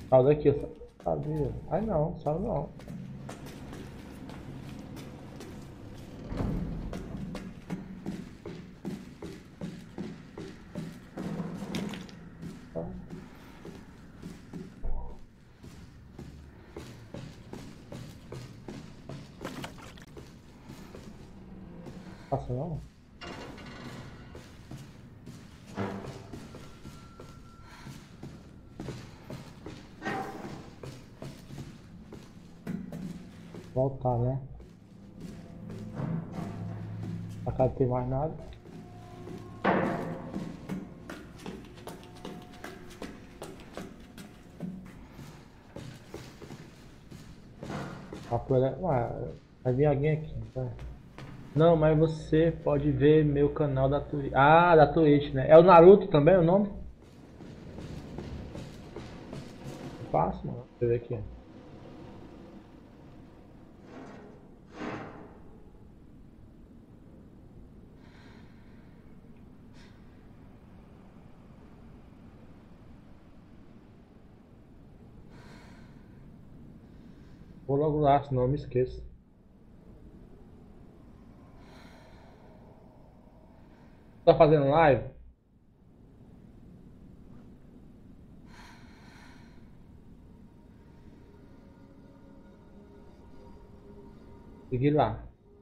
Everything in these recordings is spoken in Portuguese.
Saiu daqui, sabia. Ai não, saiu não. Passa não? Voltar, né? A casa não tem mais nada. Ué, vai vir alguém aqui, tá? Não, mas você pode ver meu canal da Twitch. Ah, da Twitch, né? É o Naruto também o nome? Fácil, mano. Deixa eu ver aqui. Vou logo lá, senão eu me esqueço. Tá fazendo live? Segui lá.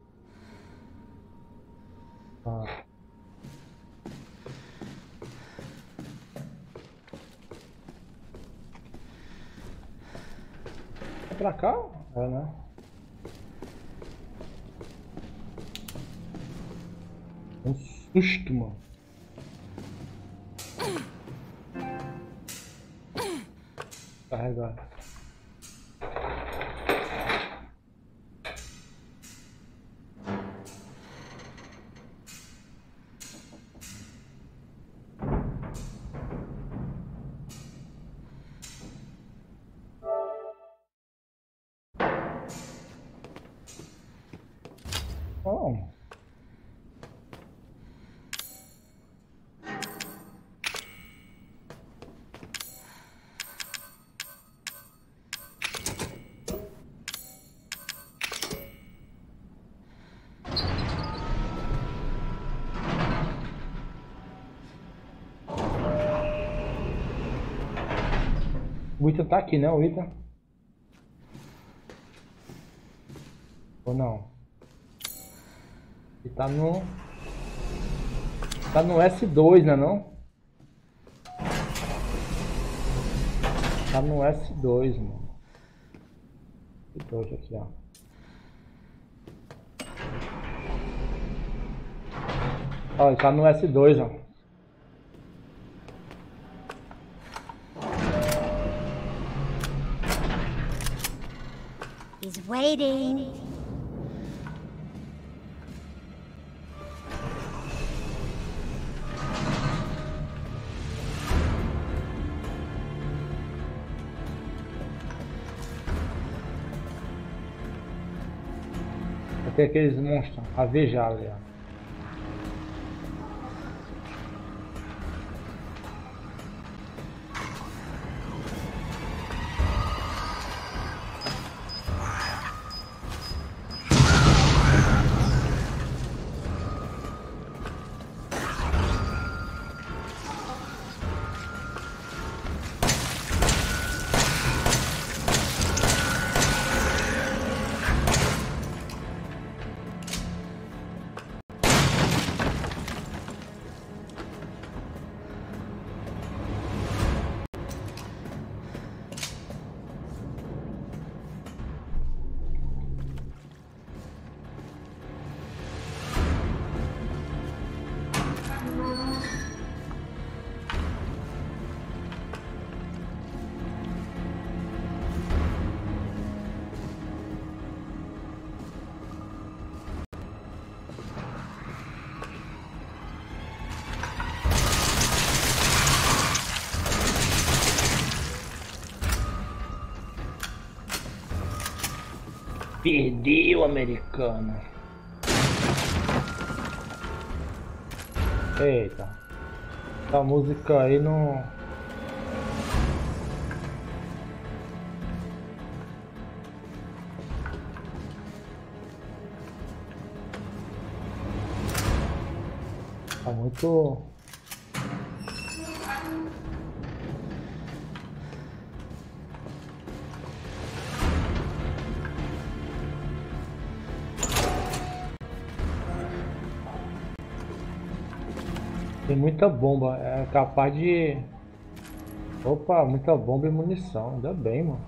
Ah. É pra cá? É, né? Um susto, mano. Carregar. Oh. O Ethan tá aqui, né? O Ethan? Ou não? Ele tá no... Tá no S2, né não? Tá no S2, mano. S2 aqui, ó. Ó, ele tá no S2, ó. He's waiting. Tem aqueles monstros, a veja ali, ó. Perdeu, americano. Eita. Essa música aí não... muito... Tem muita bomba, é capaz de... Opa, muita bomba e munição, ainda bem, mano.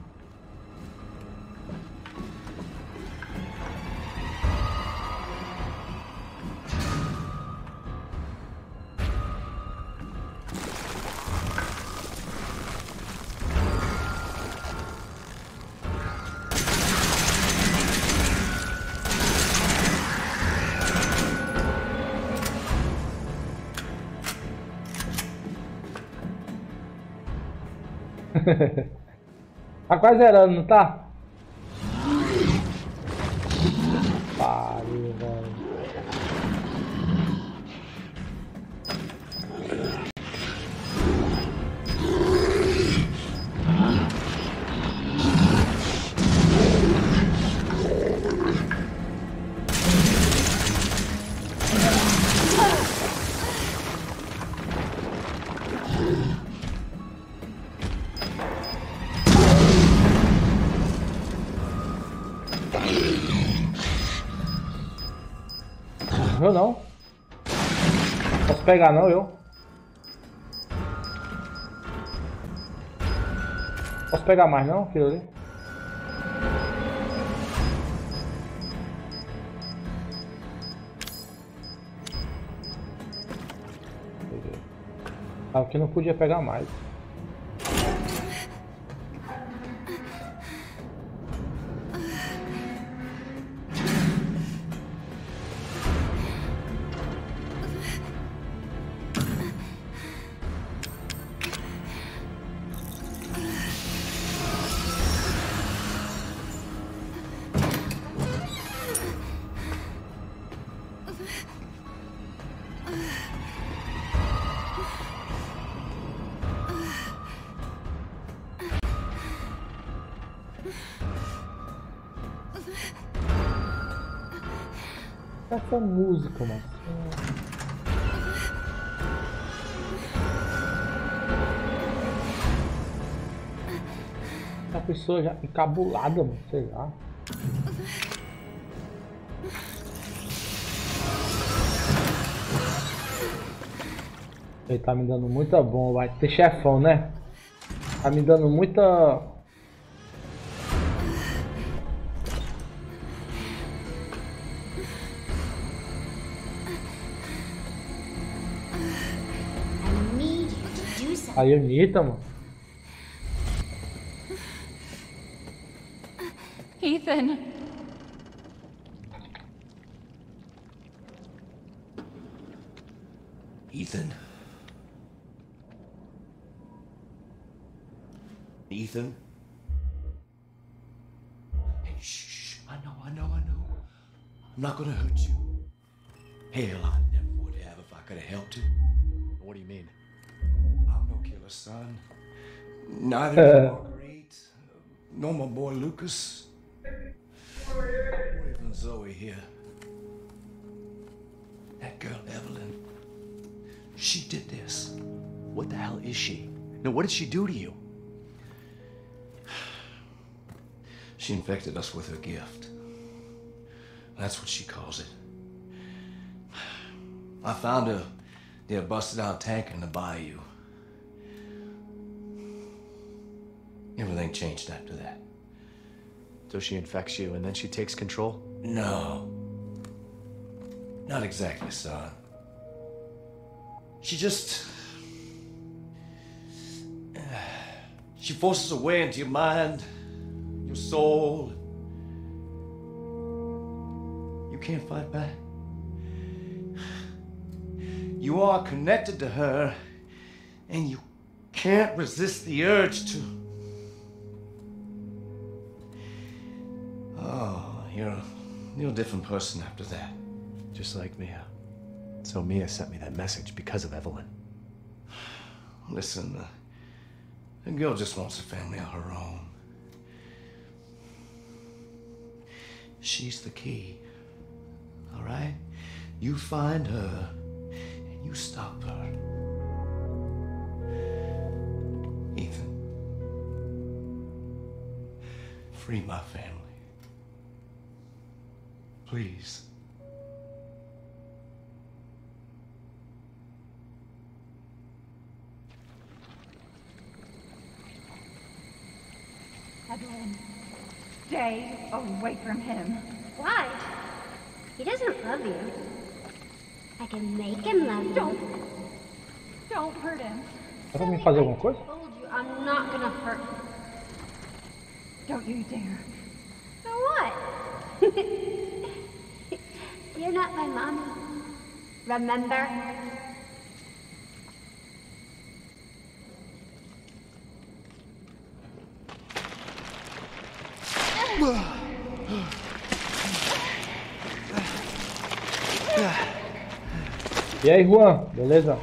Tá quase zerando, não tá? Pariu, velho. Eu não. Posso pegar não, eu. Posso pegar mais não, filho ali? Aqui não podia pegar mais. Essa música, mano. A pessoa já encabulada, mano, sei lá. Ele tá me dando muita bomba, vai ter chefão, né? Tá me dando muita... Aí, Anitta, mano. Ethan. Ethan? Ethan? Hey, shh, I know. I'm not gonna hurt you. Hell, I never would have if I could have helped you. What do you mean? I'm no killer, son. Neither is Marguerite, nor my boy Lucas, or even Zoe here. That girl, Evelyn, she did this. What the hell is she? No, what did she do to you? She infected us with her gift. That's what she calls it. I found her near a busted out tank in the bayou. Everything changed after that. So she infects you and then she takes control? No. Not exactly, son. She just... She forces her way into your mind, your soul. You can't fight back. You are connected to her, and you can't resist the urge to... Oh, you're a different person after that. Just like Mia. So Mia sent me that message because of Evelyn. Listen, the girl just wants a family of her own. She's the key, all right? You find her, and You stop her. Ethan. Free my family. Please. Evelyn, stay away from him. Why? He doesn't love you. I can make him love you. Don't hurt him. Dá pra me fazer alguma coisa? I told you I'm not gonna hurt him. Don't you dare. So what? You're not my mommy. Remember? E aí, Juan? Beleza?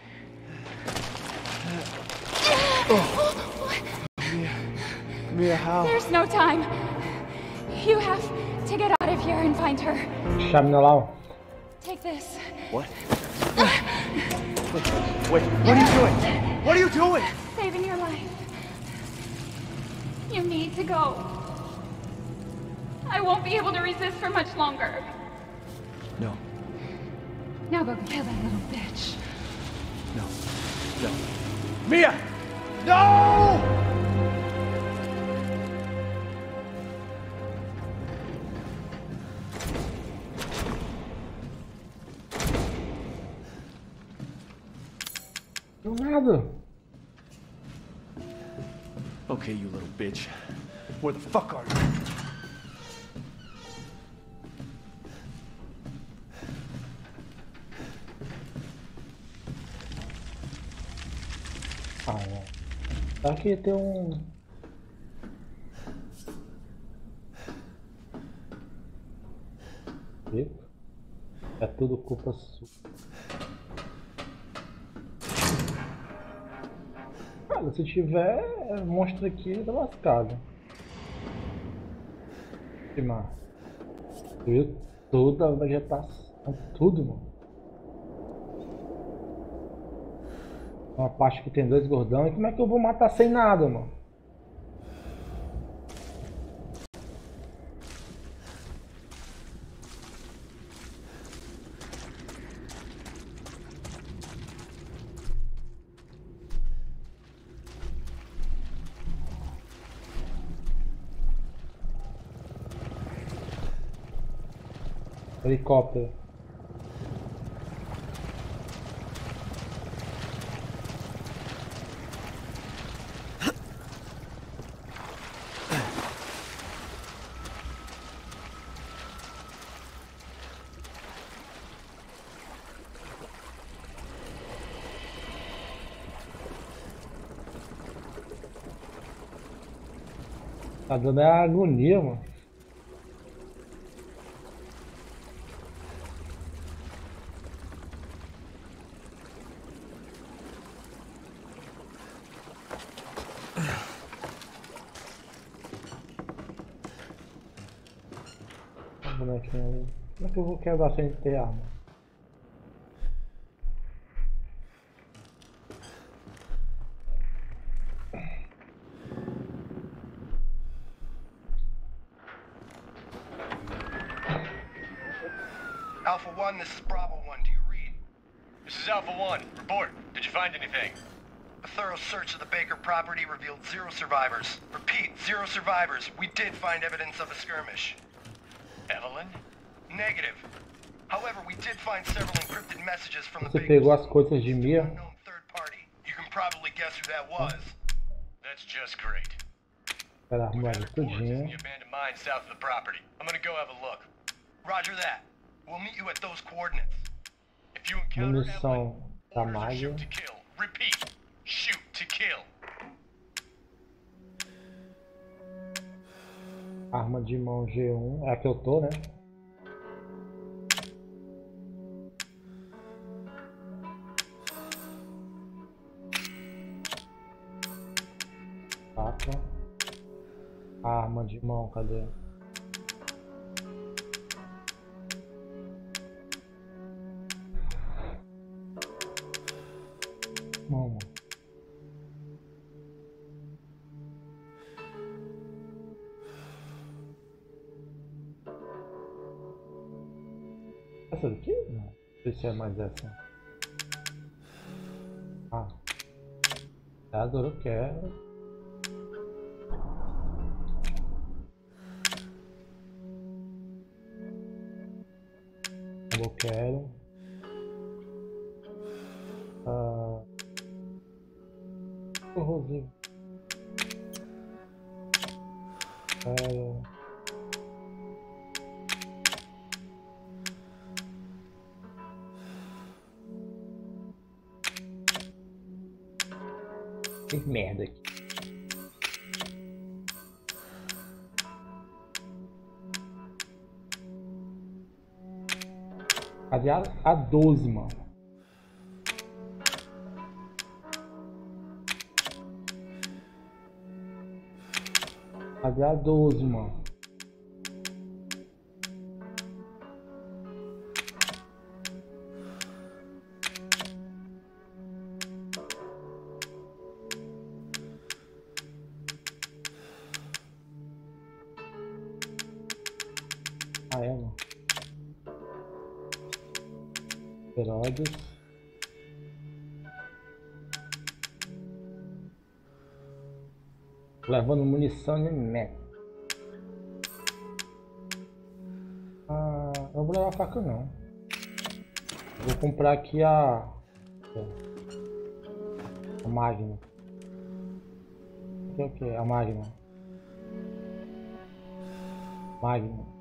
Mia, how? There's no time. You have to get out of here and find her. Chame-na lá, ó. Take this. What? Wait, what are you doing? What are you doing? Saving your life. You need to go. I won't be able to resist for much longer. No, Now go kill that little bitch. no, no. Mia! No! Não nada. Okay, you little bitch. Where the fuck are you? Ah, é. Tá aqui tem um... É tudo culpa sua. Cara, se tiver monstro aqui, tá lascado. Que massa. Viu? Toda a vegetação, tudo, mano. Uma parte que tem 2 gordão. E como é que eu vou matar sem nada, mano? Helicóptero. Tá dando agonia, mano. Bonequinho ali. Como é que eu vou quebrar sem ter arma? Alpha 1, this is Bravo 1. Do you read? This is Alpha 1. Report. Did you find anything? A thorough search of the Baker property revealed 0 survivors. Repeat, 0 survivors. We did find evidence of a skirmish. Evelyn? Negative. However, we did find several encrypted messages from the Você Baker pegou as coisas de Mia? unknown third party. You can probably guess who that was. That's just great. Pera, arrumar Found isso reports in tudinho. the abandoned mine south of the property. I'm gonna go have a look. Roger that. We'll meet you at those coordinates. If you encounter Evelyn, Munição da orders are Magia. shoot to kill. Repeat. Shoot to kill. Arma de mão G1. É a que eu tô, né? Faca. Arma de mão, cadê? essa daqui? Não sei se é mais essa. Ah. Agora eu quero. Eu quero. Horroroso. Que merda aqui. Cadê a 12, mano? Cadê a 12, mano? Ah, é, mano. Herodes. Levando munição de meta. Ah, eu não vou levar a faca não. Vou comprar aqui a Magna. O que é? A Magna. Magna.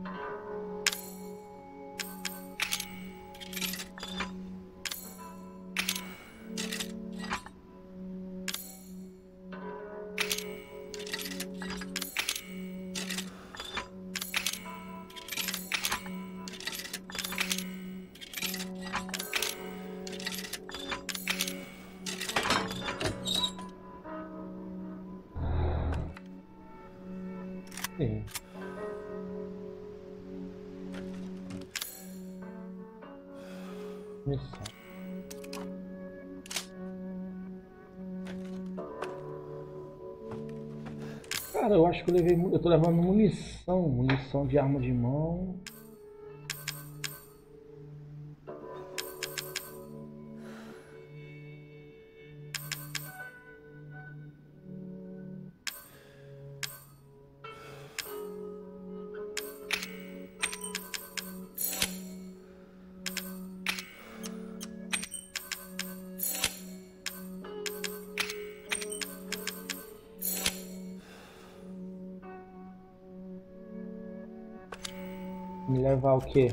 Sim. Missão. Cara, eu acho que eu tô levando munição de arma de mão. Me levar o quê?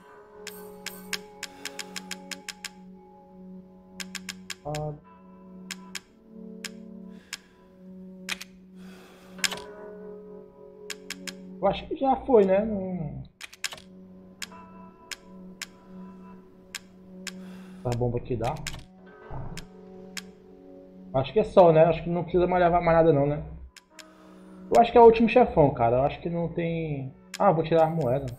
Eu acho que já foi, né? Essa bomba aqui dá. Acho que é só, né? Acho que não precisa mais levar mais nada não, né? Eu acho que é o último chefão, cara. Eu acho que não tem... Ah, vou tirar as moedas.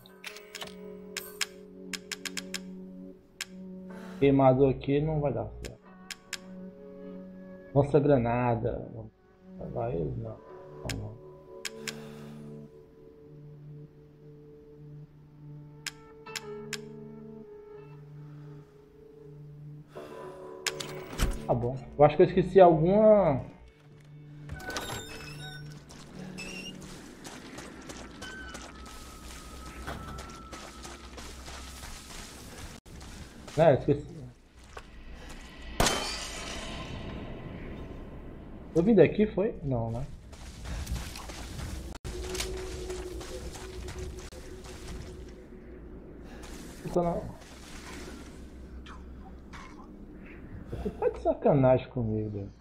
Queimador aqui não vai dar certo. Nossa granada. Vai eles não. Não. Tá bom. Eu acho que eu esqueci alguma. É, esqueci. Eu vim daqui, foi? Não, né? Você tá de sacanagem comigo, velho.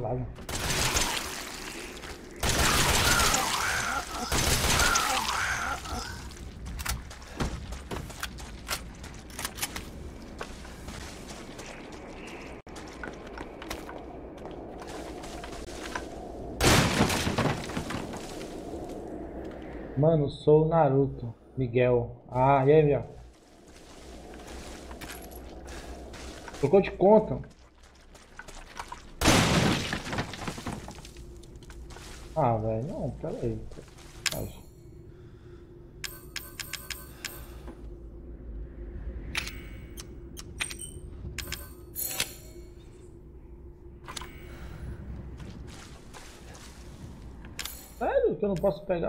lado. Mano, sou o Naruto, Miguel. Ah, e aí, Miguel? Trocou de conta? Ah, velho, não, pera aí. Sério que eu não posso pegar?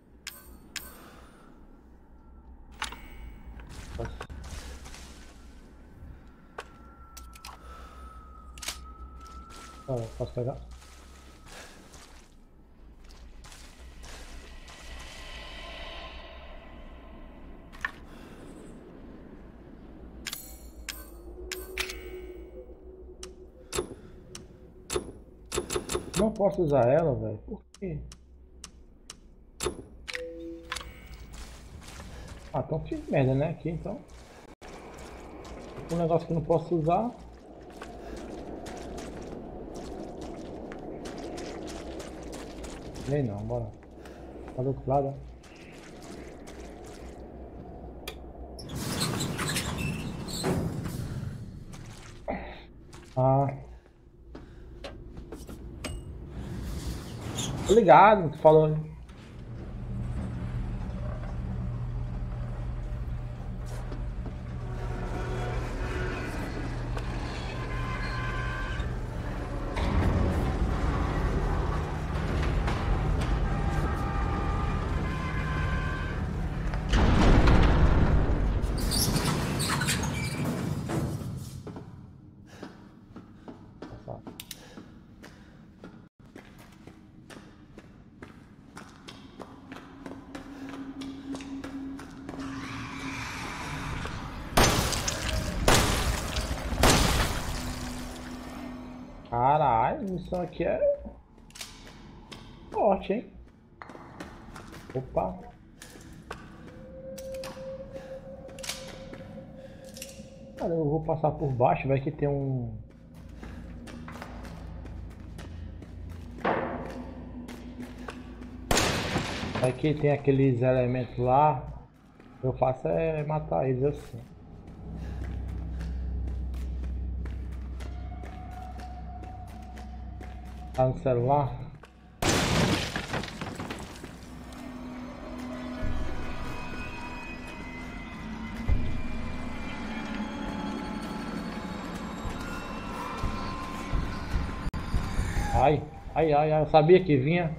Posso pegar? Não posso usar ela, velho. Por quê? Ah, então fiz merda, né? Aqui então. Um negócio que eu não posso usar. Nem não, bora. Tá do outro lado. Ah. Tô ligado, tu falou. Caralho, isso aqui é forte, hein? Opa! Cara, eu vou passar por baixo, vai que tem um... Vai que tem aqueles elementos lá. Eu faço é matar eles assim. Tá no celular? Ai, ai, ai, ai, eu sabia que vinha.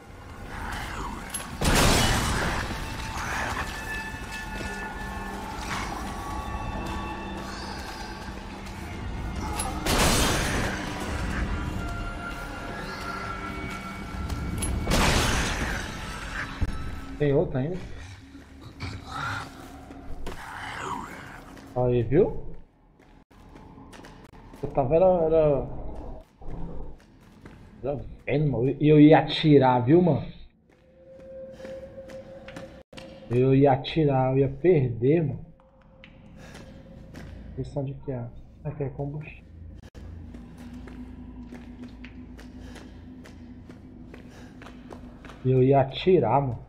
Tem outro ainda. Aí, viu? Eu tava era vendo, mano. E eu ia atirar, viu, mano? Eu ia atirar, eu ia perder, mano. Questão de que é? Aqui é combustível. Eu ia atirar, mano.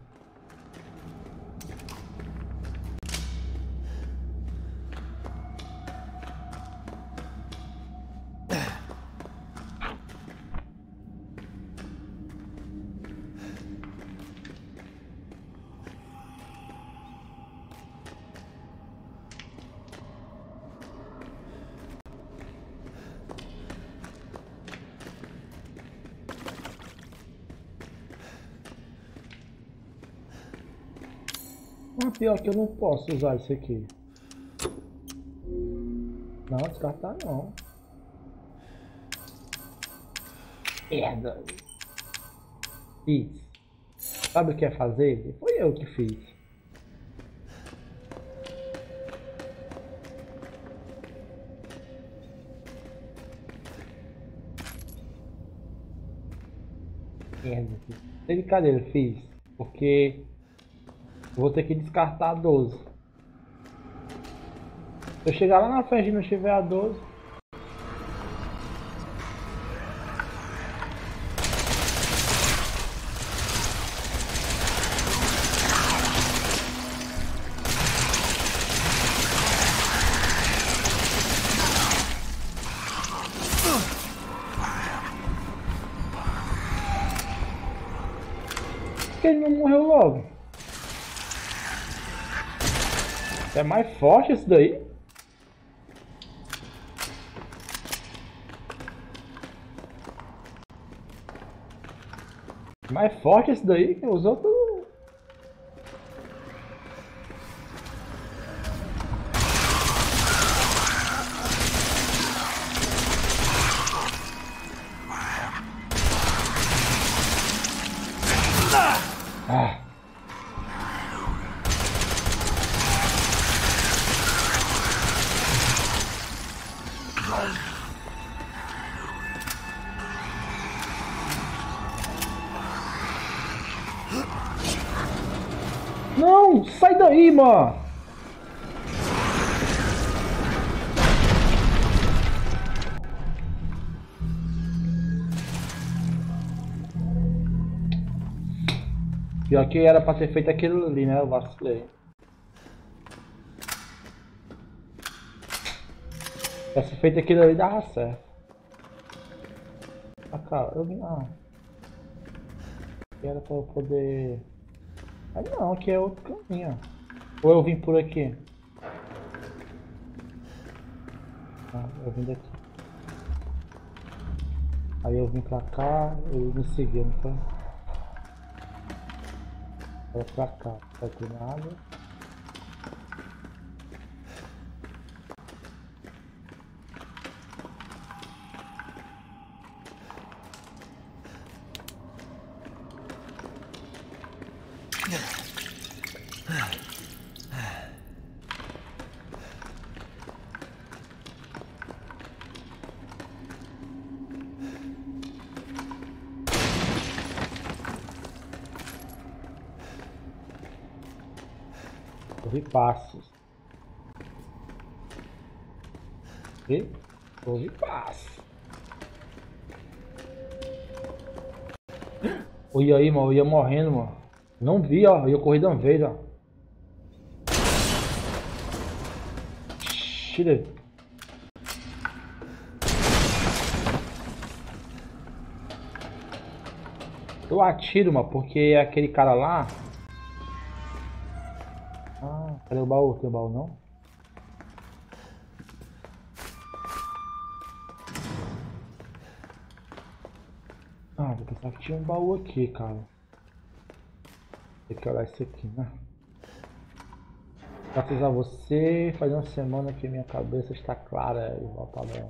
Mas pior que eu não posso usar isso aqui. Não, descartar não. Merda. Fiz. Sabe o que é fazer? Foi eu que fiz. Merda. Teve cadê? Fiz. Porque eu vou ter que descartar a 12. Se eu chegar lá na frente e não tiver a 12. Por que ele não morreu logo? É mais forte isso daí? Mais forte esse daí que os outros. Ah. Não, sai daí, mano. Pior que era pra ter feito aquilo ali, né? Eu vacilei. Se tivesse feito aquilo ali, dava certo. Ah, cara, eu vim. Ah. Era pra eu poder. Ah, não, aqui é outro caminho. Ou eu vim por aqui? Ah, eu vim daqui. Aí eu vim pra cá, ele me seguiu, não foi? Era pra cá, não vai ter nada. Ouvi passos. E ouvi passos. Olha aí, mano. Eu ia morrendo, mano. Não vi, ó. Eu ia correr de uma vez, ó. Tira. Eu atiro, mano, porque aquele cara lá. Ah, cadê o baú? Tem o baú não? Ah, vou pensar que tinha um baú aqui, cara. Tem que olhar isso aqui, né? Graças a você, faz uma semana que minha cabeça está clara e volta bem.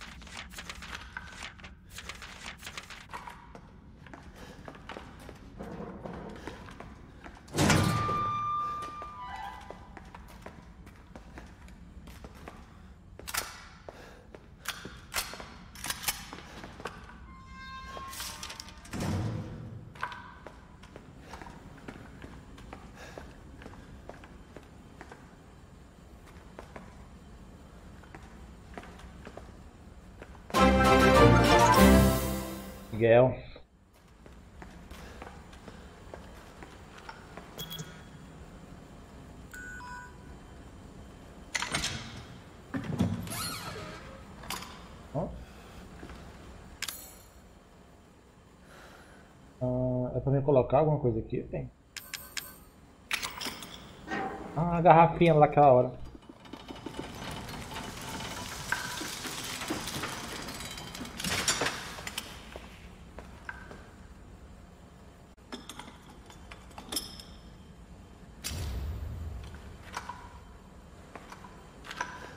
Miguel. É pra mim colocar alguma coisa aqui? Tem. Ah, a garrafinha lá aquela hora.